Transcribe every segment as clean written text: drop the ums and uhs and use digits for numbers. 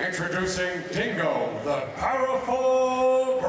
Introducing Dingo, the powerful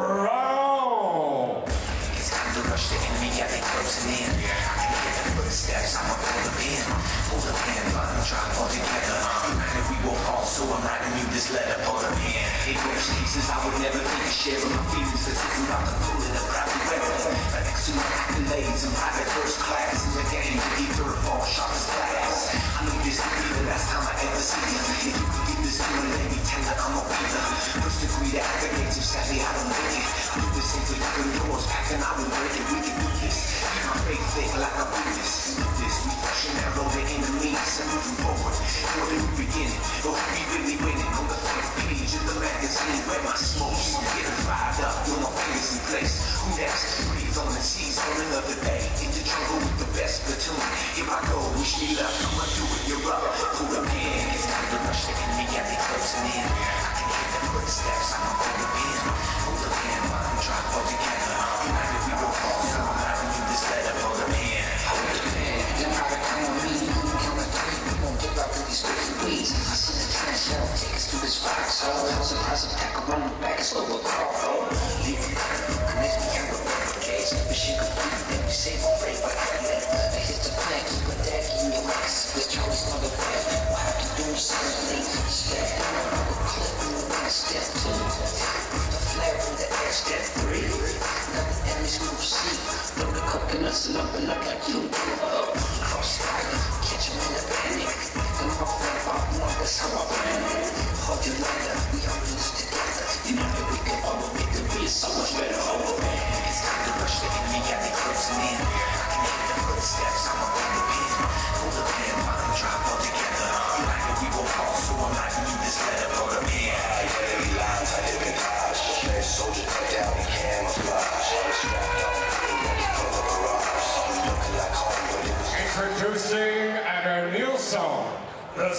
Brown. It's time to rush the enemy, yeah, they closing in. I can hear the footsteps, I'ma pull the pin. Pull the pin, bottom drop all together. United we will fall, so I'm writing you this letter. Pull the pin. It goes pieces, I would never think of sharing my feelings. Cause it's about to pull it, a proudly weather. But next to my accolades and private first class in the game, to be third ball, sharp as glass. I know this could be the last time I ever see you. If you could give this to a lady tender, I'm a winner. First degree to accolades, if sadly I don't make it. I do this simply open doors, packing, I will break it. We can do this. Keep my faith thick like a witness. Do this, we fresh and narrow the enemies and moving forward. For the new beginning, but we really winning on the front page of the magazine. Where my smoke's getting fired up, with my fingers in place. Who next? Breathe on the seas for another day. In the jungle with the best platoon. Here I go, wish me luck, I'ma do it, you're up. Pull the pin, it's time to rush the enemy, yeah, they closing in. I can hear the footsteps, I'ma pull the pin. Pull the pin, bottom drop all together. United we will fall, so I'm writing you this letter. Pull the pin. Hold the pin, then try to come on me. Count of three, we gon' get out with these crazy weeds. I see the trench, yo, take us to this foxhole. Surprise a pack around the back, it's over crawl. Leave it there, next we can't go back for days. But she could be, then we save a break by that. I hit the flank, keep a deck in your legs. With Charlie's mother bed, what have to do suddenly. Step down, I will clip in the wind, step two. With the flare from the air, step three. Now the enemy's gonna see. Load the coconuts and up like you do. Crossfire, catch him in the panic. And rock that pop one, that's how I plan it. Hold your ladder, we all do this together. You know that we can all make the beat so much better. Oh man, it's time to rush the enemy, yeah, they closing in. I can hear the footsteps, I'ma pull the pin. Pull the pin, bottom drop all together. United we will fall, so I'm writing you this letter. Pull the pin. Enemy lines, I didn't dodge. Let soldier cut down in camouflage. Strapped on, ready for the barrage. Looking like home, but it was Introducing Adenilson, the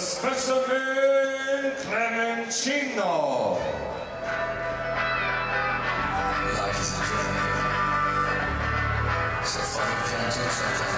specimen Clementino. Life is a journey. So funny, can I do something?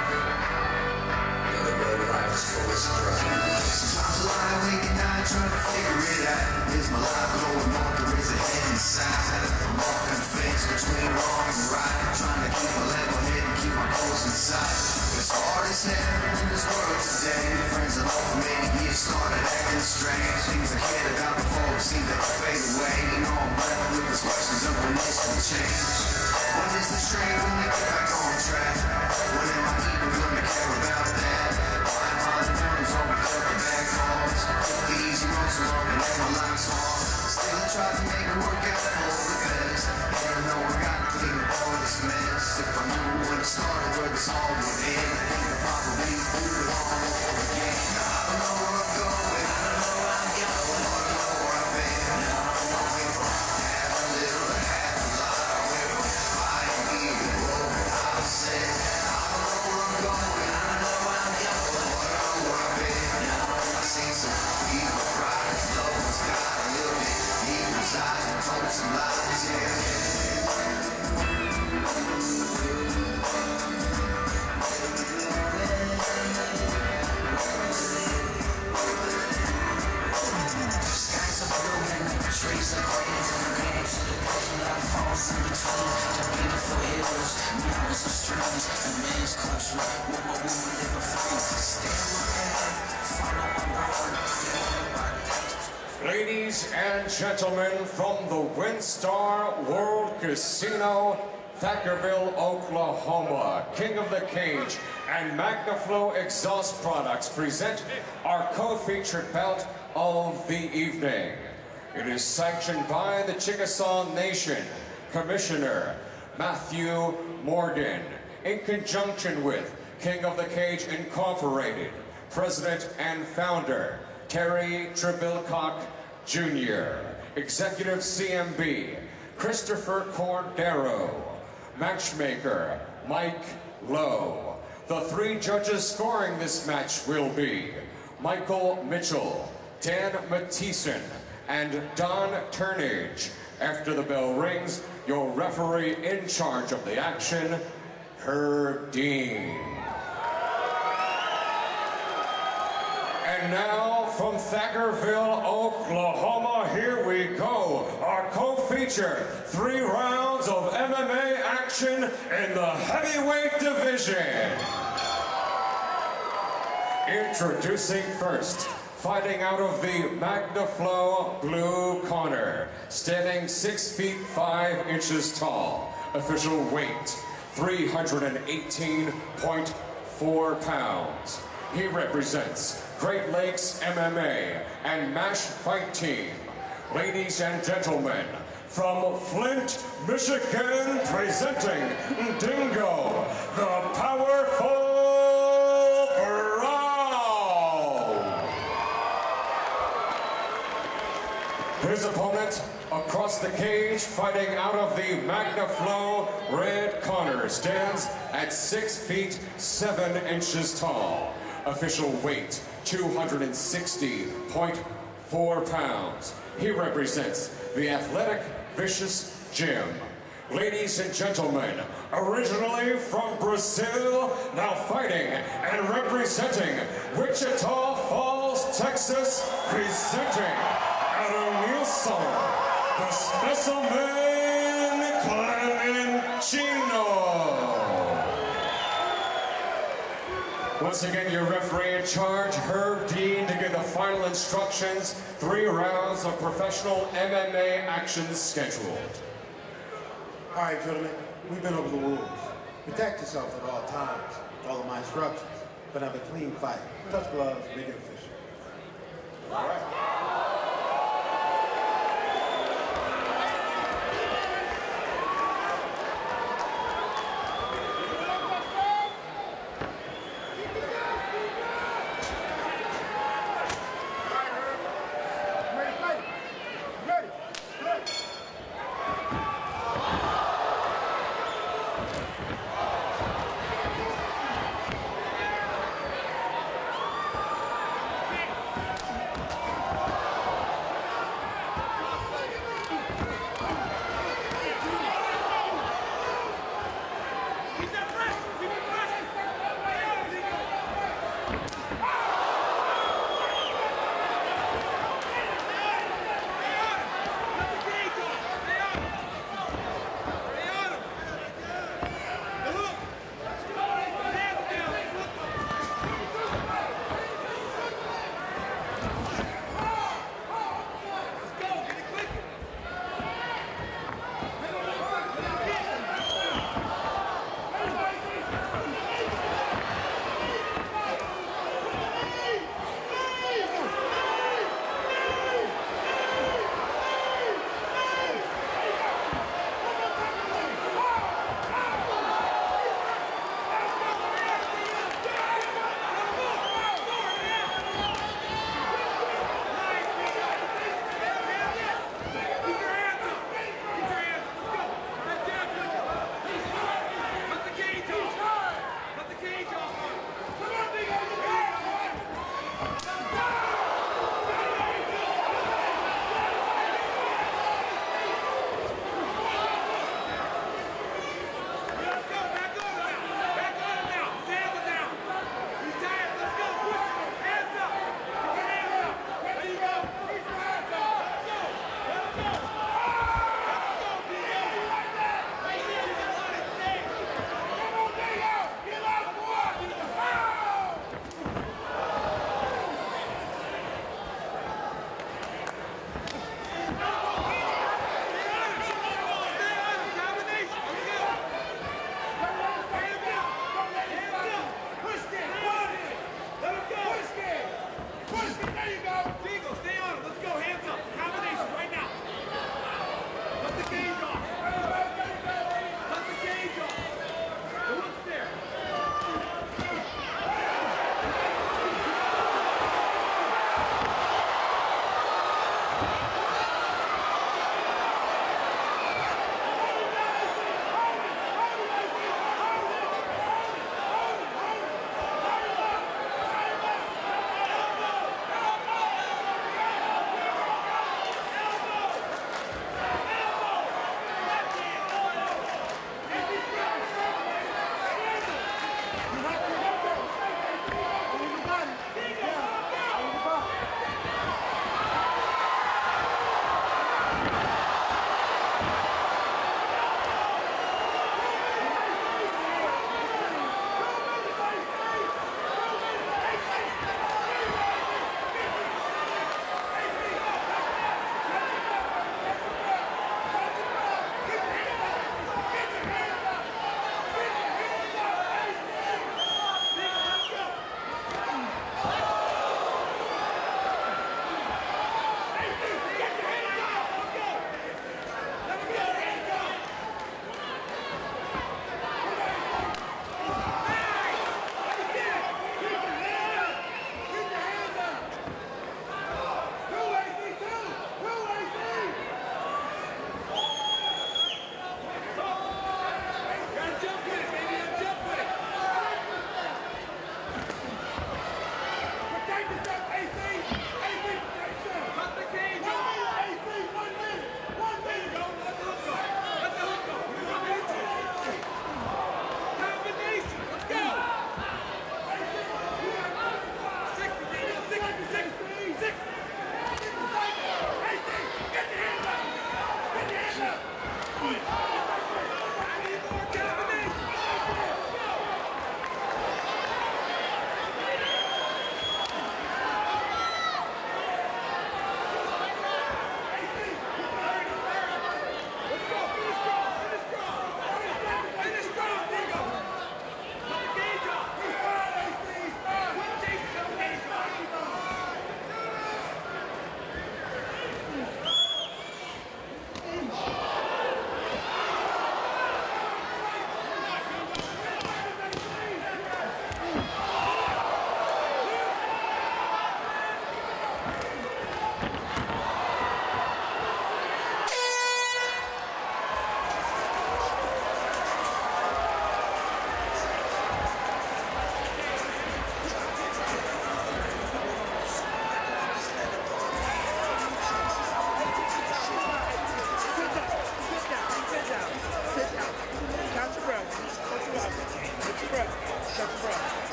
The road of life is full of surprises. Sometimes I lie awake at night trying to figure it out. Is my life going on, or is it head inside? I'm walking the fence between wrong and right, trying to keep a level head and keep my goals in sight. It's hard as hell in this world today. Friends that love for many years started acting strange. Things I cared about before seem to fade away. You know I'm left with these questions of when this will change. When is the train gonna get back on track? When am I even gonna care about that? Why am I the numbers on my cover back calls? Took the easy road so long and let my life's hard. Still I try to make it work out for the best. And I know I gotta clean up all this mess. If I knew when it started where this all would end, I think I'd probably do it all over again. Now I don't know where I'm going, I don't know where I'm going, I don't know where I've been. I don't know where I'm from, have a little, have a lot. I went from flying here to rolling out set. I don't know where I'm going, I don't know where I'm going, I don't know where I've been. I've seen some people cry, slow one's got a little bit deeper size and told some lies, yeah. Trees are green, green to the coast without falls in between. The beautiful hills, mountains and streams, a man's country, where my woman live a free. Stay on my head, follow my road. Ladies and gentlemen, from the WinStar World Casino, Thackerville, Oklahoma, King of the Cage and MagnaFlow Exhaust Products present our co-featured bout of the evening. It is sanctioned by the Chickasaw Nation Commissioner Matthew Morgan in conjunction with King of the Cage Incorporated, President and Founder Terry Trebilcock Jr., Executive CMB Christopher Cordero, Matchmaker Mike Lowe. The three judges scoring this match will be Michael Mitchell, Dan Mathieson, and Don Turnage. After the bell rings, your referee in charge of the action, Herb Dean. And now from Thackerville, Oklahoma, feature 3 rounds of MMA action in the heavyweight division. Introducing first, fighting out of the Magnaflow blue corner, standing 6 feet 5 inches tall, official weight 318.4 pounds. He represents Great Lakes MMA and MASH Fight Team. Ladies and gentlemen, from Flint, Michigan, presenting Dingo, the powerful his opponent across the cage, fighting out of the Magnaflow red corner, stands at 6 feet 7 inches tall. Official weight 260.4 pounds. He represents the Athletic Vicious Gym. Ladies and gentlemen, originally from Brazil, now fighting and representing Wichita Falls, Texas, presenting Adenilson, the Specimen Clementino. Once again, your referee in charge, Herb Dean, to give the final instructions. 3 rounds of professional MMA action scheduled. All right, gentlemen, we've been over the rules. Protect yourself at all times. Follow my instructions, but have a clean fight. Touch gloves, make it official. All right.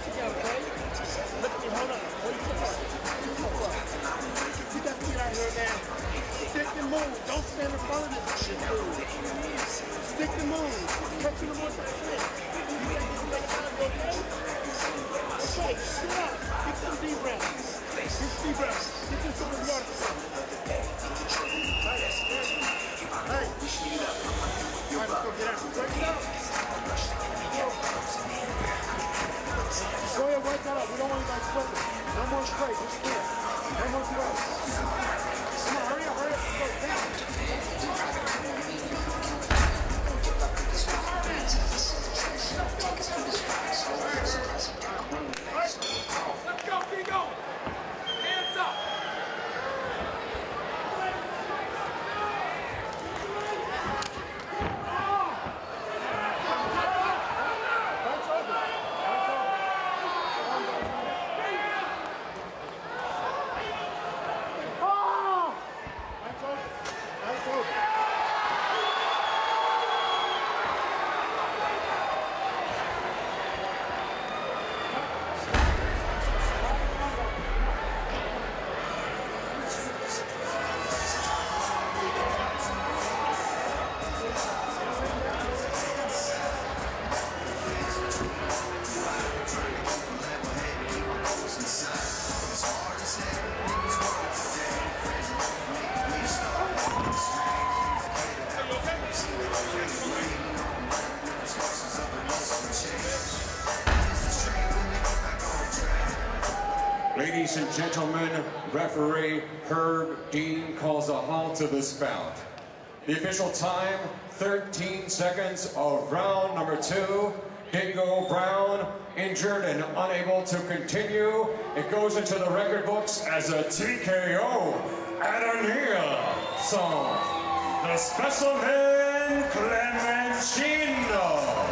together, okay? Look at me, hold up. Hold your foot up. You got to get out here now. Stick and move. Don't stand in front of this shit, dude. Stick and move. Touch the more time. You got to time, okay? Okay, sit up. Get some deep breaths. Get some deep breaths. Get you some water. Hey. All right, let's go get out. Break it up. Go ahead, work that up. We don't want anybody sweating. No more spray. Just clear. No more spray. Come on, hurry up, hurry up. Go, down. Let's go, Dingo. Hands up. Ladies and gentlemen, referee Herb Dean calls a halt to this bout. The official time, 13 seconds of round number 2. Dingo Brown, injured and unable to continue. It goes into the record books as a TKO. Adenilson, the Specimen Clementino.